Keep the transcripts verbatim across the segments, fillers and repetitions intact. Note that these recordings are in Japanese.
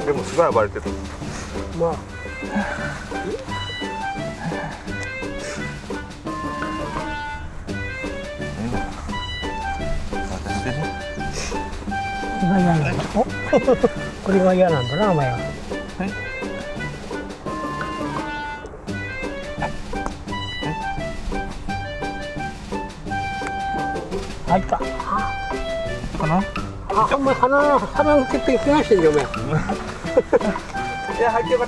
でもすごい暴れてる。 まあこれが嫌なんだ。おこれが嫌なんだな、お前は。 はい。 入った。 かな。 あ、お前鼻鼻のてっぺん怪我してんじゃん、お前。 いや、入ってよかった。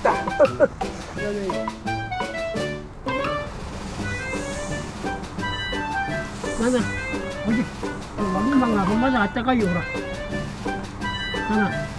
なんだ、おいで。今がまだあったかいよ、ほら。なんだ。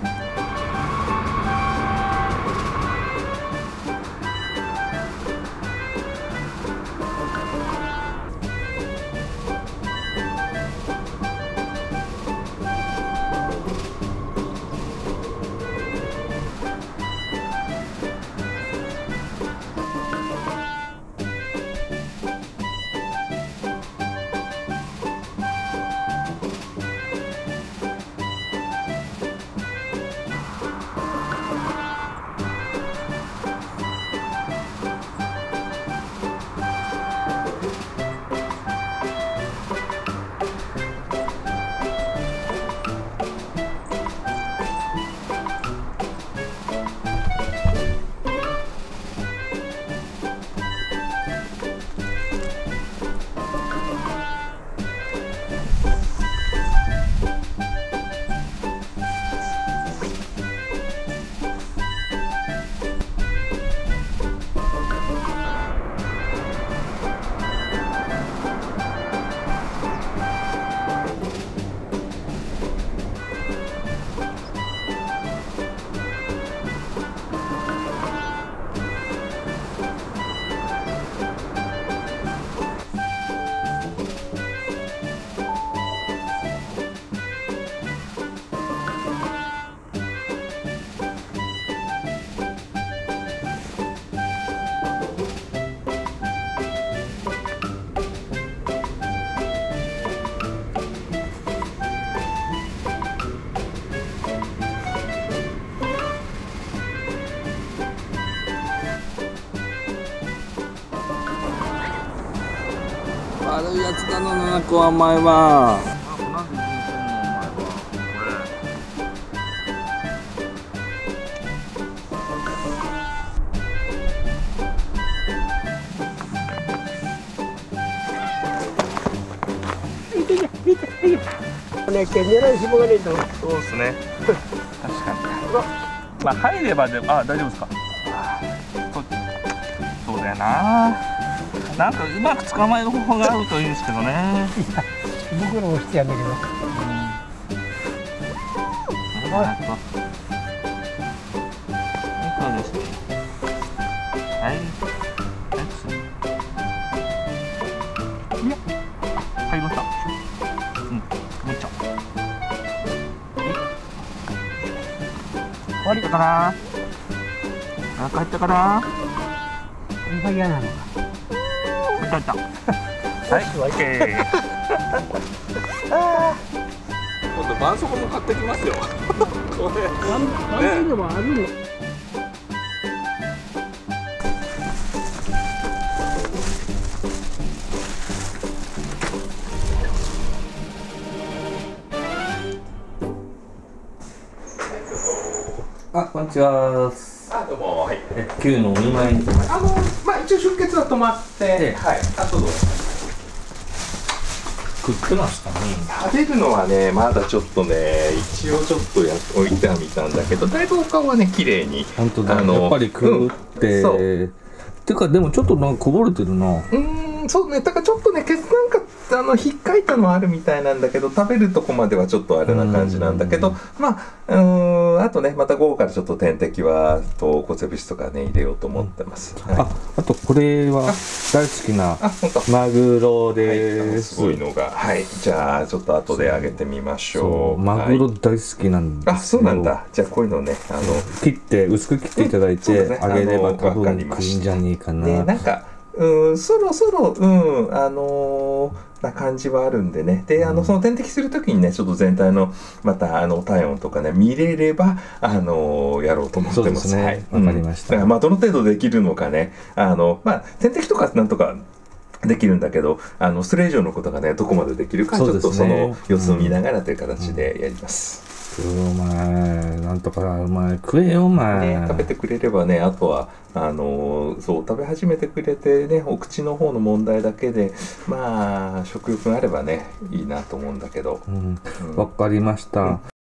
悪いやつだな、七子はお前は。 ね、毛狙い紐がねえと。 そうですね。確かに。まあ入ればで、あ、大丈夫ですか。そう、そうだよな。なんかうまく捕まえる方法があるといいんですけどね。 僕らもしてやんだけど。うん。はい。 そうですね。はい。いや、入りました。うん、もう一丁。 終わりかな。なんか入ったかな。 これが嫌なのか。 入った。はい、オッケー。今度絆創膏も買ってきますよ。これ。 何でもあるの。 あ、こんにちは。 あ、どうも、はい。 旧のお見舞いに来ました。 あの、まあ、一応出血は止まって、はい。あとどう。 食ってますかね。 食べるのはね、まだちょっとね、一応ちょっとや置いてはみたんだけど、だいぶお顔はね、綺麗に。 本当だ。あのやっぱり食って。うん、てか、でも、ちょっとなんかこぼれてるな。 うん、そうね、だからちょっとね、血なんか、あの、引っかいたのはあるみたいなんだけど、食べるとこまではちょっとあれな感じなんだけど、まあ、うん、あとね、また午後からちょっと点滴はと骨節とかね、入れようと思ってます。 うん、はい、あ、あとこれは大好きなマグロです。 はい、すごいのが、はい、じゃあちょっと後で揚げてみましょう。 マグロ大好きなんですよ。 あ、そうなんだ。じゃあこういうのね、あの切って薄く切っていただいて、うんね、揚げれば多分いいんじゃないかな。 ね、なんか。うん、そろそろ、うん、あのー、 な感じはあるんでね。で、あのその点滴するときにね、ちょっと全体のまたあの体温とかね見れればあのやろうと思ってます。 そうですね。 はい、 わかりました。 うん、だからまあどの程度できるのかね、あのまあ点滴とかなんとかできるんだけど、あのそれ以上のことがねどこまでできるか、ちょっとその様子を見ながらという形でやります。 食うお前、なんとかお前食えよお前、 ね、食べてくれればね、あとはあのそう食べ始めてくれてね、お口の方の問題だけでまあ食欲があればねいいなと思うんだけど。 うん、わかりました。